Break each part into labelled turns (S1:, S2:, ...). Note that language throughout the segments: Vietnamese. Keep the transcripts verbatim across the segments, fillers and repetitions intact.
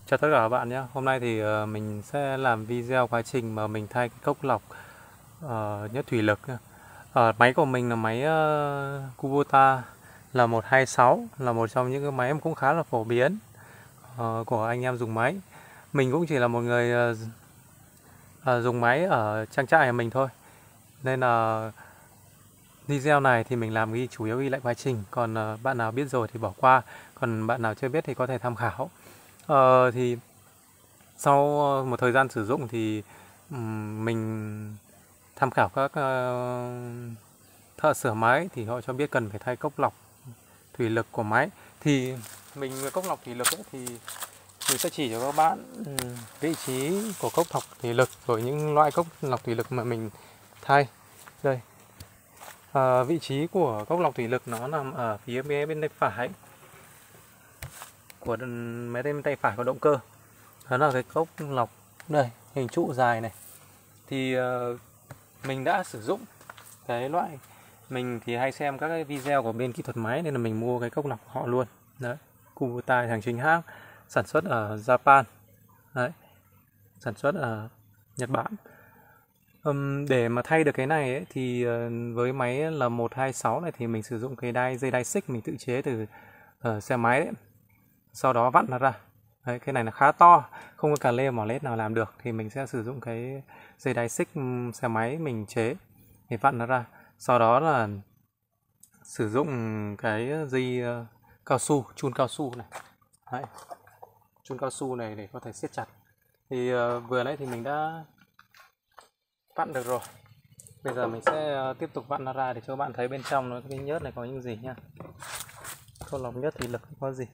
S1: Chào tất cả các bạn nhé. Hôm nay thì ờ, mình sẽ làm video quá trình mà mình thay cái cốc lọc ờ, nhất thủy lực nha. Ờ, máy của mình là máy ờ, Kubota là một hai sáu, là một trong những cái máy em cũng khá là phổ biến ờ, của anh em dùng máy. Mình cũng chỉ là một người ờ, ờ, dùng máy ở trang trại của mình thôi. Nên là video này thì mình làm ghi chủ yếu ghi lại quá trình, còn ờ, bạn nào biết rồi thì bỏ qua, còn bạn nào chưa biết thì có thể tham khảo. Ờ, thì Sau một thời gian sử dụng thì mình tham khảo các ờ, thợ sửa máy thì họ cho biết cần phải thay cốc lọc thủy lực của máy. Thì mình cốc lọc thủy lực ấy, thì mình sẽ chỉ cho các bạn vị trí của cốc lọc thủy lực rồi những loại cốc lọc thủy lực mà mình thay. Đây, à, vị trí của cốc lọc thủy lực nó nằm ở phía bên tay phải của máy bên tay phải của động cơ. Đó là cái cốc lọc đây, hình trụ dài này. Thì uh, mình đã sử dụng cái loại, mình thì hay xem các cái video của bên kỹ thuật máy nên là mình mua cái cốc lọc của họ luôn. Đấy, Kubota hàng chính hãng, sản xuất ở Japan. Đấy, sản xuất ở Nhật Bản. Um, để mà thay được cái này ấy, thì uh, với máy là một hai sáu này thì mình sử dụng cái đai dây đai xích mình tự chế từ uh, xe máy đấy. Sau đó vặn nó ra. Đấy, cái này là khá to, không có cà lê mỏ lết nào làm được, thì mình sẽ sử dụng cái dây đai xích xe máy mình chế để vặn nó ra. Sau đó là sử dụng cái dây uh, cao su, chun cao su này. Đấy, chun cao su này để có thể siết chặt. Thì uh, vừa nãy thì mình đã vặn được rồi. Bây giờ mình sẽ uh, tiếp tục vặn nó ra để cho các bạn thấy bên trong nó cái nhớt này có những gì nhá. Câu lọc nhớt thì lực có gì.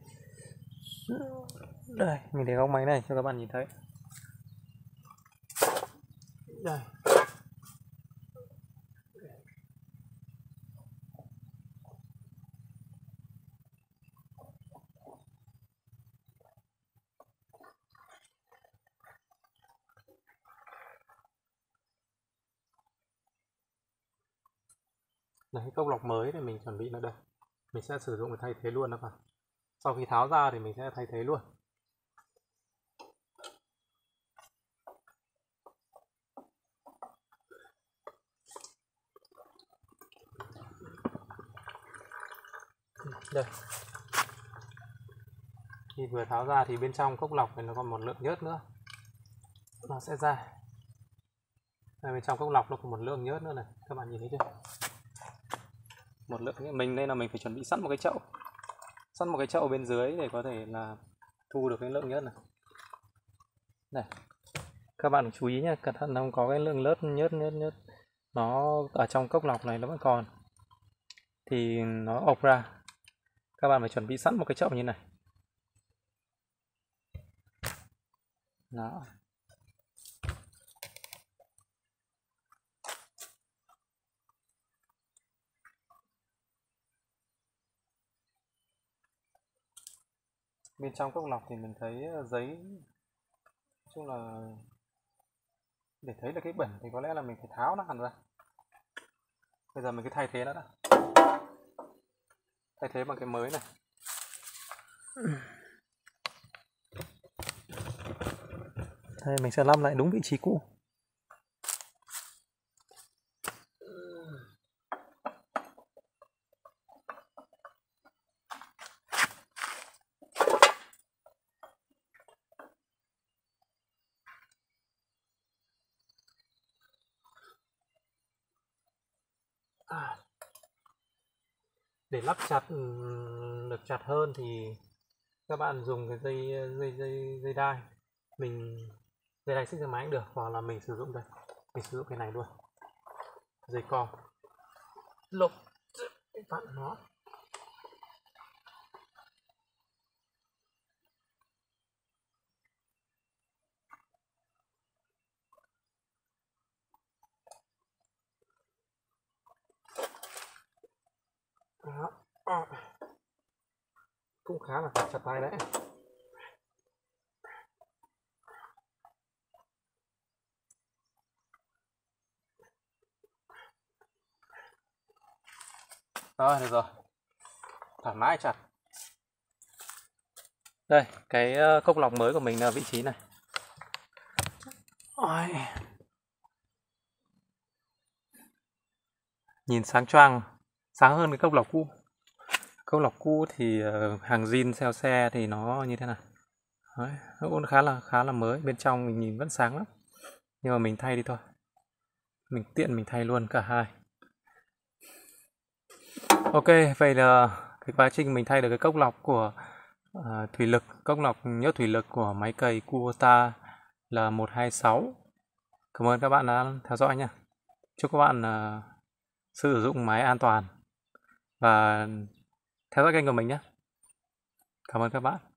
S1: Đây, mình để góc máy này cho các bạn nhìn thấy. Đây. Đấy, cốc lọc mới thì mình chuẩn bị nó đây. Mình sẽ sử dụng để thay thế luôn đó bạn. Sau khi tháo ra thì mình sẽ thay thế luôn. Đây. Khi vừa tháo ra thì bên trong cốc lọc này nó còn một lượng nhớt nữa. Nó sẽ ra. Đây, bên trong cốc lọc nó còn một lượng nhớt nữa này. Các bạn nhìn thấy chưa? Một lượng, mình nên là mình phải chuẩn bị sẵn một cái chậu. Sẵn một cái chậu bên dưới để có thể là thu được cái lượng nhớt này. Này. Các bạn chú ý nhé, cẩn thận không có cái lượng lớt nhớt nhớt nhớt. Nó ở trong cốc lọc này nó vẫn còn. Thì nó ộc ra. Các bạn phải chuẩn bị sẵn một cái chậu như này. Đó. Bên trong cốc lọc thì mình thấy giấy, nói chung là để thấy được cái bẩn thì có lẽ là mình phải tháo nó hẳn ra. Bây giờ mình cứ thay thế nó đã, thay thế bằng cái mới này. Đây, mình sẽ lắp lại đúng vị trí cũ. À, để lắp chặt được chặt hơn thì các bạn dùng cái dây dây dây dây đai, mình dây đai xích ra máy cũng được, hoặc là mình sử dụng đây, mình sử dụng cái này luôn, dây co lục vặn nó. Đó. À, cũng khá là chặt tay đấy. Rồi, được rồi, thoải mái chặt. Đây, cái cốc lọc mới của mình là vị trí này. Ôi. Nhìn sáng choang, sáng hơn cái cốc lọc cũ. Cốc lọc cũ thì hàng zin xeo xe thì nó như thế này. Đấy, nó cũng khá là khá là mới, bên trong mình nhìn vẫn sáng lắm. Nhưng mà mình thay đi thôi. Mình tiện mình thay luôn cả hai. Ok, vậy là cái quá trình mình thay được cái cốc lọc của uh, thủy lực, cốc lọc nhớt thủy lực của máy cày Kubota là một hai sáu. Cảm ơn các bạn đã theo dõi nha. Chúc các bạn uh, sử dụng máy an toàn và theo dõi kênh của mình nhé. Cảm ơn các bạn.